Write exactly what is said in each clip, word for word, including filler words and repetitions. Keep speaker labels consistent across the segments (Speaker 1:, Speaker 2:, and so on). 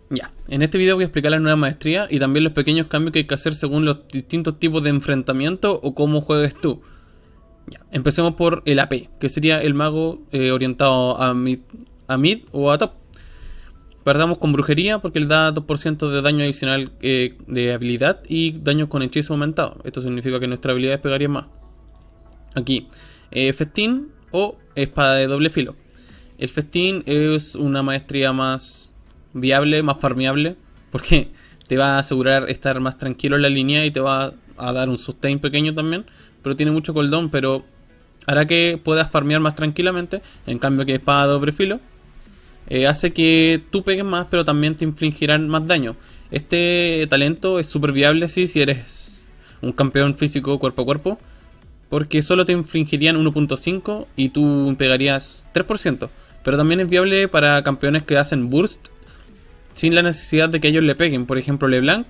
Speaker 1: Ya, en este video voy a explicar la nueva maestría y también los pequeños cambios que hay que hacer según los distintos tipos de enfrentamiento o cómo juegues tú. Ya, empecemos por el A P, que sería el mago eh, orientado a mid, a mid o a top. Partamos con brujería porque le da dos por ciento de daño adicional eh, de habilidad y daño con hechizo aumentado. Esto significa que nuestra habilidad pegaría más. Aquí, eh, festín o espada de doble filo. El festín es una maestría más viable, más farmeable, porque te va a asegurar estar más tranquilo en la línea y te va a dar un sustain pequeño también, pero tiene mucho cooldown, pero hará que puedas farmear más tranquilamente. En cambio que espada de doble filo eh, hace que tú pegues más, pero también te infligirán más daño. Este talento es súper viable sí, si eres un campeón físico cuerpo a cuerpo, porque solo te infligirían uno punto cinco y tú pegarías tres por ciento. Pero también es viable para campeones que hacen burst sin la necesidad de que ellos le peguen. Por ejemplo, LeBlanc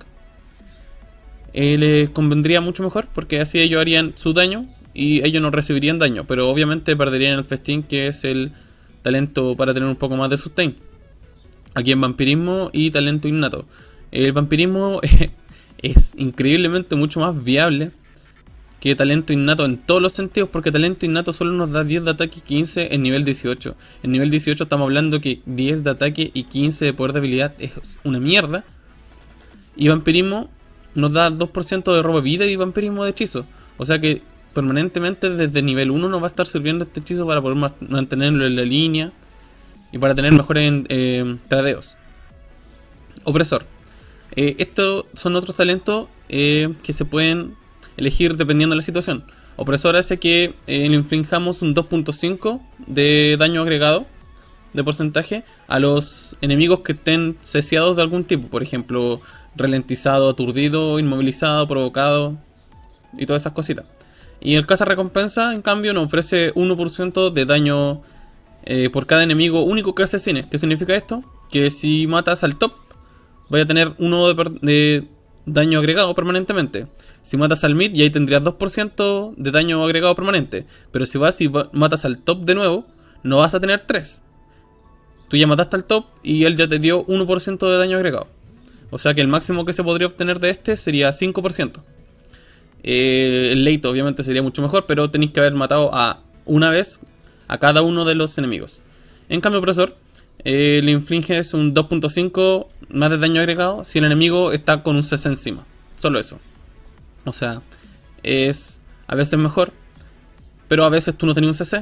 Speaker 1: eh, les convendría mucho mejor, porque así ellos harían su daño y ellos no recibirían daño, pero obviamente perderían el festín, que es el talento para tener un poco más de sustain. Aquí en vampirismo y talento innato. El vampirismo es increíblemente mucho más viable que talento innato en todos los sentidos, porque talento innato solo nos da diez de ataque y quince en nivel dieciocho. En nivel dieciocho estamos hablando que diez de ataque y quince de poder de habilidad es una mierda. Y vampirismo nos da dos por ciento de robo de vida y vampirismo de hechizo. O sea que permanentemente desde nivel uno nos va a estar sirviendo este hechizo para poder mantenerlo en la línea y para tener mejores eh, tradeos. Opresor. Eh, estos son otros talentos eh, que se pueden elegir dependiendo de la situación. Opresor hace que eh, le inflijamos un dos punto cinco de daño agregado de porcentaje a los enemigos que estén ceciados de algún tipo. Por ejemplo, ralentizado, aturdido, inmovilizado, provocado y todas esas cositas. Y el cazarrecompensa, en cambio, nos ofrece uno por ciento de daño eh, por cada enemigo único que asesines. ¿Qué significa esto? Que si matas al top, vaya a tener uno de, de daño agregado permanentemente. Si matas al mid, y ahí tendrías dos por ciento de daño agregado permanente. Pero si vas y matas al top de nuevo, no vas a tener tres. Tú ya mataste al top y él ya te dio uno por ciento de daño agregado. O sea que el máximo que se podría obtener de este sería cinco por ciento. Eh, el late obviamente sería mucho mejor, pero tenéis que haber matado a una vez a cada uno de los enemigos. En cambio, opresor, eh, le infliges un dos punto cinco más de daño agregado si el enemigo está con un C C encima. Solo eso. O sea, es a veces mejor, pero a veces tú no tenías un C C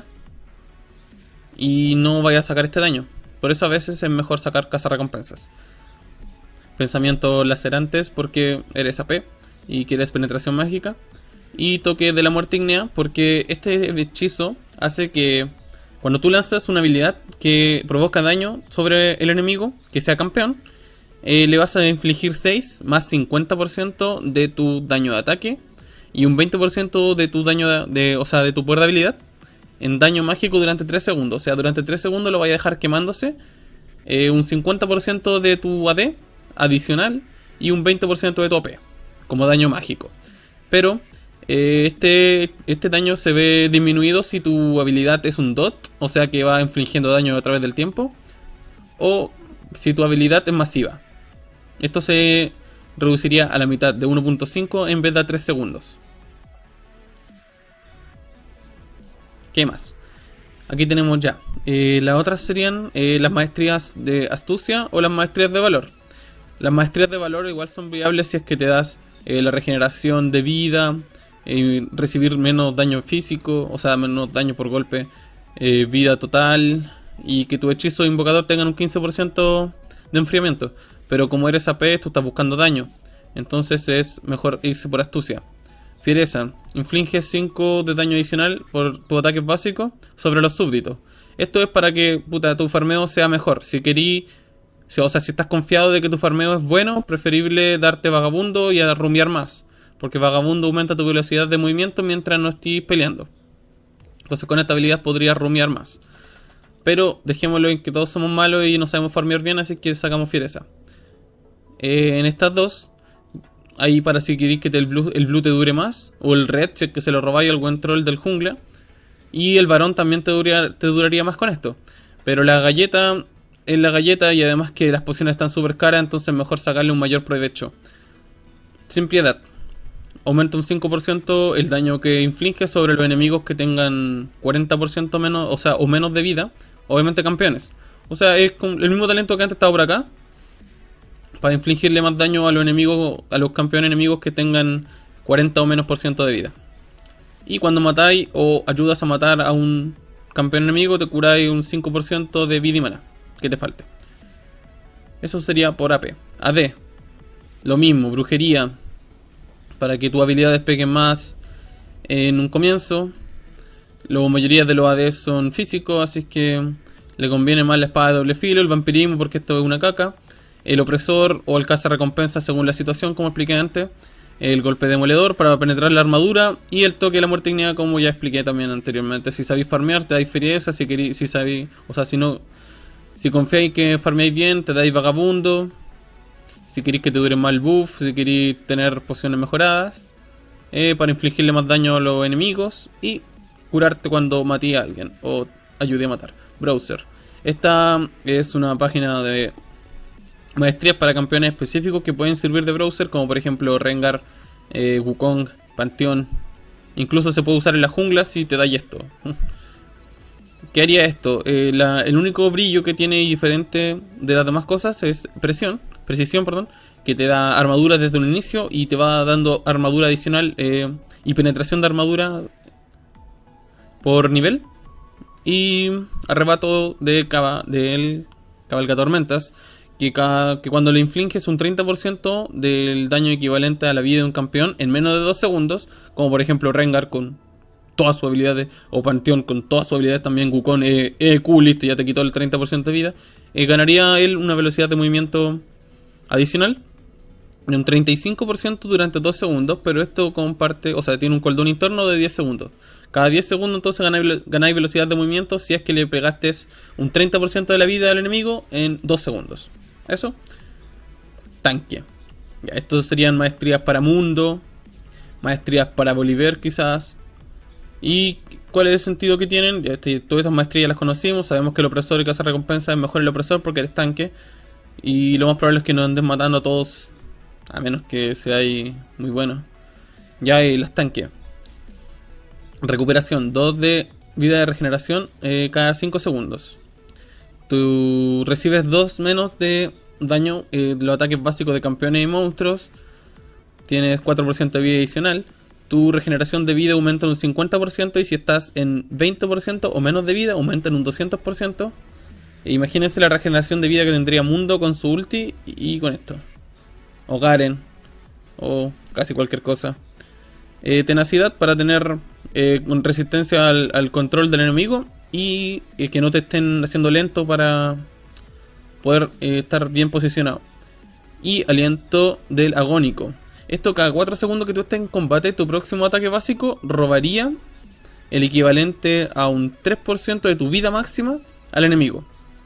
Speaker 1: y no vayas a sacar este daño. Por eso a veces es mejor sacar cazarrecompensas. Pensamientos lacerantes porque eres A P y quieres penetración mágica. Y toque de la muerte ígnea porque este hechizo hace que cuando tú lanzas una habilidad que provoca daño sobre el enemigo, que sea campeón, eh, le vas a infligir seis más cincuenta por ciento de tu daño de ataque y un veinte por ciento de tu daño de, de, o sea, de tu poder de habilidad en daño mágico durante tres segundos. O sea, durante tres segundos lo vaya a dejar quemándose eh, un cincuenta por ciento de tu A D adicional y un veinte por ciento de tu O P como daño mágico. Pero eh, este, este daño se ve disminuido si tu habilidad es un dot, o sea que va infligiendo daño a través del tiempo, o si tu habilidad es masiva. Esto se reduciría a la mitad, de uno punto cinco en vez de a tres segundos. ¿Qué más? Aquí tenemos ya. Eh, las otras serían eh, las maestrías de astucia o las maestrías de valor. Las maestrías de valor igual son viables si es que te das eh, la regeneración de vida, eh, recibir menos daño físico, o sea, menos daño por golpe, eh, vida total, y que tu hechizo de invocador tengan un quince por ciento de enfriamiento. Pero como eres A P, tú estás buscando daño, entonces es mejor irse por astucia. Fiereza, inflige cinco de daño adicional por tu ataque básico sobre los súbditos. Esto es para que puta, tu farmeo sea mejor. Si querí, si, o sea, si estás confiado de que tu farmeo es bueno, preferible darte vagabundo y a rumear más, porque vagabundo aumenta tu velocidad de movimiento mientras no estés peleando. Entonces con esta habilidad podrías rumear más. Pero dejémoslo en que todos somos malos y no sabemos farmear bien, así que sacamos fiereza. Eh, en estas dos, ahí para si queréis que te, el, blue, el blue te dure más, o el red, si es que se lo robáis al buen troll del jungla. Y el varón también te duraría, te duraría más con esto. Pero la galleta en la galleta y además que las pociones están súper caras, entonces mejor sacarle un mayor provecho. Sin piedad. Aumenta un cinco por ciento el daño que inflige sobre los enemigos que tengan cuarenta por ciento menos, o sea, o menos de vida. Obviamente campeones. O sea, es el mismo talento que antes estaba por acá. Para infligirle más daño a los enemigos, a los campeones enemigos que tengan cuarenta o menos por ciento de vida. Y cuando matáis o ayudas a matar a un campeón enemigo, te curáis un cinco por ciento de vida y mana que te falte. Eso sería por A P. A D. Lo mismo, brujería. Para que tus habilidades peguen más en un comienzo. La mayoría de los A D son físicos, así que le conviene más la espada de doble filo, el vampirismo porque esto es una caca, el opresor o el caza-recompensa según la situación, como expliqué antes, el golpe demoledor para penetrar la armadura y el toque de la muerte ignea, como ya expliqué también anteriormente. Si sabéis farmear, te dais fiereza, si queréis, si sabéis, o sea, si no, si confiáis que farmeáis bien, te dais vagabundo. Si queréis que te dure más el buff, si queréis tener pociones mejoradas, eh, para infligirle más daño a los enemigos y curarte cuando maté a alguien o ayude a matar. Browser. Esta es una página de maestrías para campeones específicos que pueden servir de browser, como por ejemplo Rengar, eh, Wukong, Panteón. Incluso se puede usar en la jungla si te da esto. ¿Qué haría esto? Eh, la, el único brillo que tiene diferente de las demás cosas es presión. Precisión, perdón, que te da armadura desde un inicio y te va dando armadura adicional eh, y penetración de armadura por nivel. Y arrebato de cava, del cabalgatormentas, que, cada, que cuando le infliges un treinta por ciento del daño equivalente a la vida de un campeón en menos de dos segundos, como por ejemplo Rengar con todas sus habilidades, o Panteón con todas sus habilidades, también Wukong, eh, E Q, listo, ya te quitó el treinta por ciento de vida, eh, ganaría él una velocidad de movimiento adicional de un treinta y cinco por ciento durante dos segundos, pero esto comparte, o sea, tiene un cooldown interno de diez segundos. Cada diez segundos entonces ganáis, ganáis velocidad de movimiento si es que le pegaste un treinta por ciento de la vida al enemigo en dos segundos. Eso. Tanque. Ya, estos serían maestrías para Mundo, maestrías para Bolívar quizás. ¿Y cuál es el sentido que tienen? Ya, este, todas estas maestrías las conocimos, sabemos que el opresor y caza recompensa es mejor el opresor porque eres tanque. Y lo más probable es que nos anden matando a todos, a menos que seáis muy buenos. Ya hay los tanques. Recuperación, dos de vida de regeneración eh, cada cinco segundos. Tú recibes dos menos de daño eh, de los ataques básicos de campeones y monstruos. Tienes cuatro por ciento de vida adicional. Tu regeneración de vida aumenta en un cincuenta por ciento y si estás en veinte por ciento o menos de vida aumenta en un doscientos por ciento. Imagínense la regeneración de vida que tendría Mundo con su ulti y con esto. O Garen. O casi cualquier cosa. Eh, tenacidad para tener eh, resistencia al, al control del enemigo. Y eh, que no te estén haciendo lento para poder eh, estar bien posicionado. Y aliento del agónico. Esto cada cuatro segundos que tú estés en combate, tu próximo ataque básico robaría el equivalente a un tres por ciento de tu vida máxima al enemigo.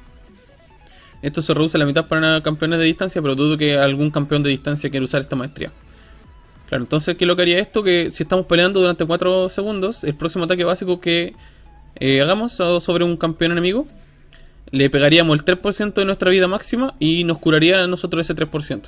Speaker 1: Esto se reduce a la mitad para campeones de distancia, pero dudo que algún campeón de distancia quiera usar esta maestría. Claro, entonces, ¿qué es lo que haría esto? Que si estamos peleando durante cuatro segundos, el próximo ataque básico que eh, hagamos sobre un campeón enemigo, le pegaríamos el tres por ciento de nuestra vida máxima y nos curaría a nosotros ese tres por ciento.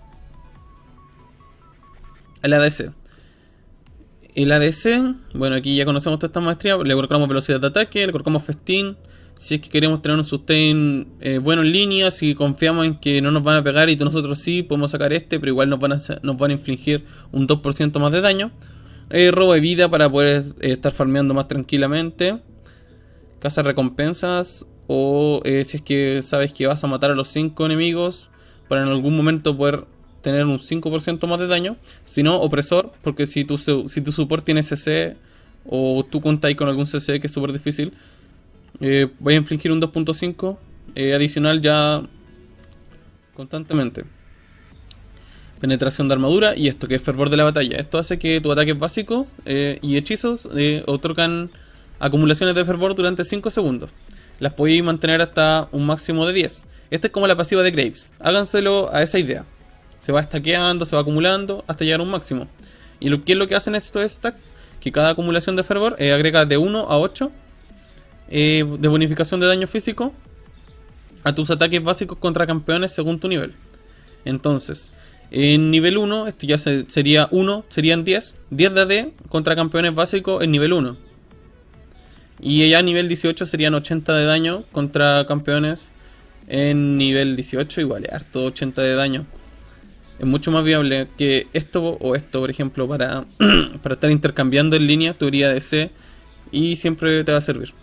Speaker 1: El A D C. El A D C, bueno, aquí ya conocemos toda esta maestría, le colocamos velocidad de ataque, le colocamos festín. Si es que queremos tener un sustain eh, bueno en línea, si confiamos en que no nos van a pegar y nosotros sí podemos sacar este, pero igual nos van a, nos van a infligir un dos por ciento más de daño. Eh, robo de vida para poder eh, estar farmeando más tranquilamente. Caza recompensas o eh, si es que sabes que vas a matar a los cinco enemigos para en algún momento poder tener un cinco por ciento más de daño. Si no, opresor, porque si tu, si tu support tiene C C o tú contáis con algún C C que es súper difícil, Eh, voy a infligir un dos punto cinco eh, adicional ya constantemente. Penetración de armadura y esto que es fervor de la batalla. Esto hace que tus ataques básicos eh, y hechizos eh, otorgan acumulaciones de fervor durante cinco segundos. Las podéis mantener hasta un máximo de diez. Esta es como la pasiva de Graves. Háganselo a esa idea. Se va stackeando, se va acumulando hasta llegar a un máximo. Y lo que es lo que hacen estos stacks, que cada acumulación de fervor eh, agrega de uno a ocho Eh, de bonificación de daño físico a tus ataques básicos contra campeones según tu nivel. Entonces, en nivel uno, esto ya se, sería uno, serían diez. diez de A D contra campeones básicos en nivel uno. Y ya a nivel dieciocho serían ochenta de daño contra campeones en nivel dieciocho. Igual, harto ochenta de daño. Es mucho más viable que esto o esto, por ejemplo, para, para estar intercambiando en línea tu herida de C. Y siempre te va a servir.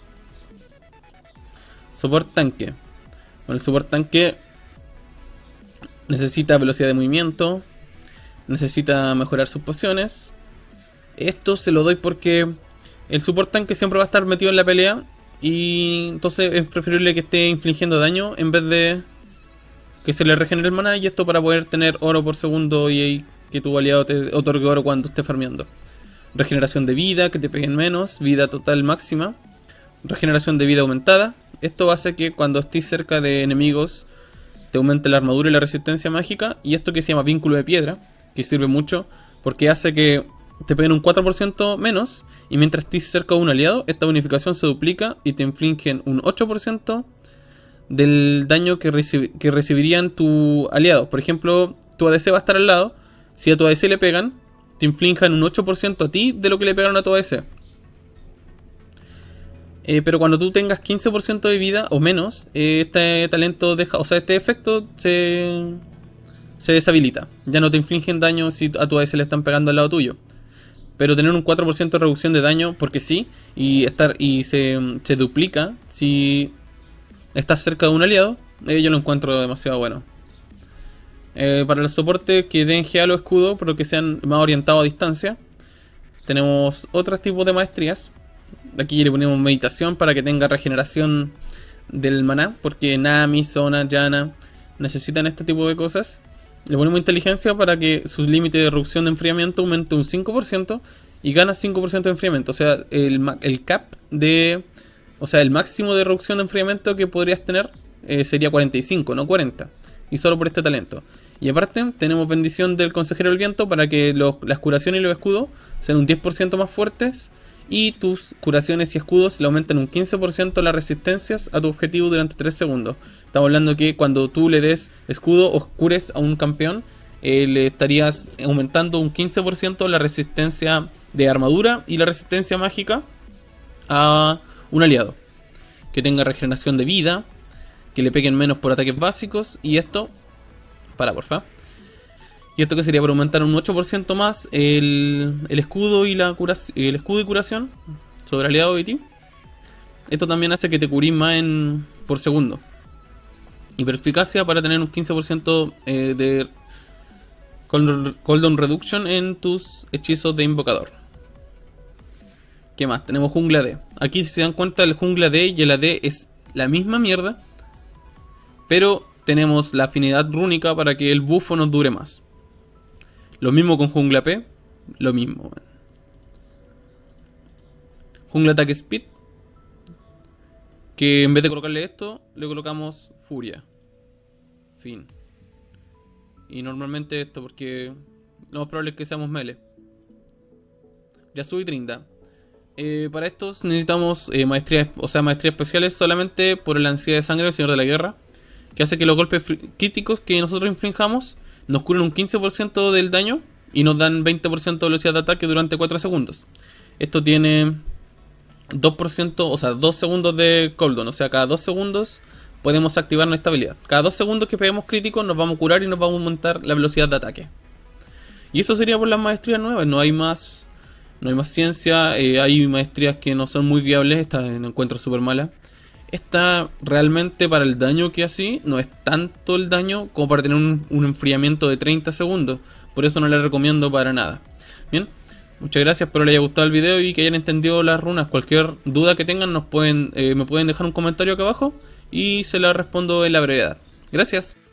Speaker 1: Support tanque. Bueno, el support tanque necesita velocidad de movimiento. Necesita mejorar sus pociones. Esto se lo doy porque el support tanque siempre va a estar metido en la pelea. Y entonces es preferible que esté infligiendo daño en vez de que se le regenere el maná. Y esto para poder tener oro por segundo y que tu aliado te otorgue oro cuando esté farmeando. Regeneración de vida, que te peguen menos. Vida total máxima. Regeneración de vida aumentada. Esto hace que cuando estés cerca de enemigos te aumente la armadura y la resistencia mágica. Y esto que se llama vínculo de piedra, que sirve mucho porque hace que te peguen un cuatro por ciento menos. Y mientras estés cerca de un aliado, esta bonificación se duplica y te infligen un ocho por ciento del daño que, reci que recibirían tu aliado. Por ejemplo, tu A D C va a estar al lado. Si a tu A D C le pegan, te inflijan un ocho por ciento a ti de lo que le pegaron a tu A D C. Eh, pero cuando tú tengas quince por ciento de vida o menos, eh, este talento deja, o sea, este efecto se, se deshabilita. Ya no te infligen daño si a tu A D C le están pegando al lado tuyo. Pero tener un cuatro por ciento de reducción de daño, porque sí, y estar y se, se duplica si estás cerca de un aliado, eh, yo lo encuentro demasiado bueno. Eh, para el soporte que den G A o escudo, pero que sean más orientados a distancia, tenemos otros tipos de maestrías. Aquí le ponemos meditación para que tenga regeneración del maná, porque Nami, Sona, Yana necesitan este tipo de cosas. Le ponemos inteligencia para que su límite de reducción de enfriamiento aumente un cinco por ciento y gana cinco por ciento de enfriamiento. O sea, el, el cap de... O sea, el máximo de reducción de enfriamiento que podrías tener eh, sería cuarenta y cinco, no cuarenta. Y solo por este talento. Y aparte, tenemos bendición del consejero del viento para que los, las curaciones y los escudos sean un diez por ciento más fuertes. Y tus curaciones y escudos le aumentan un quince por ciento las resistencias a tu objetivo durante tres segundos. Estamos hablando que cuando tú le des escudo o cures a un campeón, eh, le estarías aumentando un quince por ciento la resistencia de armadura y la resistencia mágica a un aliado. Que tenga regeneración de vida, que le peguen menos por ataques básicos. Y esto, para porfa. Y esto que sería para aumentar un ocho por ciento más el, el escudo y la curación, el escudo y curación sobre aliado de ti. Esto también hace que te curís más en, por segundo. Y perspicacia para tener un quince por ciento eh, de cooldown reduction en tus hechizos de invocador. ¿Qué más? Tenemos jungla D. Aquí si se dan cuenta el jungla D y el A D es la misma mierda. Pero tenemos la afinidad rúnica para que el bufo nos dure más. Lo mismo con jungla P. Lo mismo. Jungla ataque speed. Que en vez de colocarle esto, le colocamos furia. Fin. Y normalmente esto porque lo más probable es que seamos melee. Yasuo y Trinda. Eh, para estos necesitamos eh, maestrías, o sea, maestrías especiales solamente por la ansiedad de sangre del Señor de la Guerra. Que hace que los golpes críticos que nosotros infringamos nos curen un quince por ciento del daño y nos dan veinte por ciento de velocidad de ataque durante cuatro segundos. Esto tiene dos por ciento, o sea, dos segundos de cooldown. O sea, cada dos segundos podemos activar nuestra habilidad. Cada dos segundos que peguemos crítico nos vamos a curar y nos vamos a aumentar la velocidad de ataque. Y eso sería por las maestrías nuevas. No hay más, no hay más ciencia. Eh, hay maestrías que no son muy viables. Esta la encuentro súper mala. Esta realmente para el daño que así no es tanto el daño como para tener un, un enfriamiento de treinta segundos. Por eso no la recomiendo para nada. Bien, muchas gracias, espero les haya gustado el video y que hayan entendido las runas. Cualquier duda que tengan nos pueden, eh, me pueden dejar un comentario acá abajo y se la respondo en la brevedad. Gracias.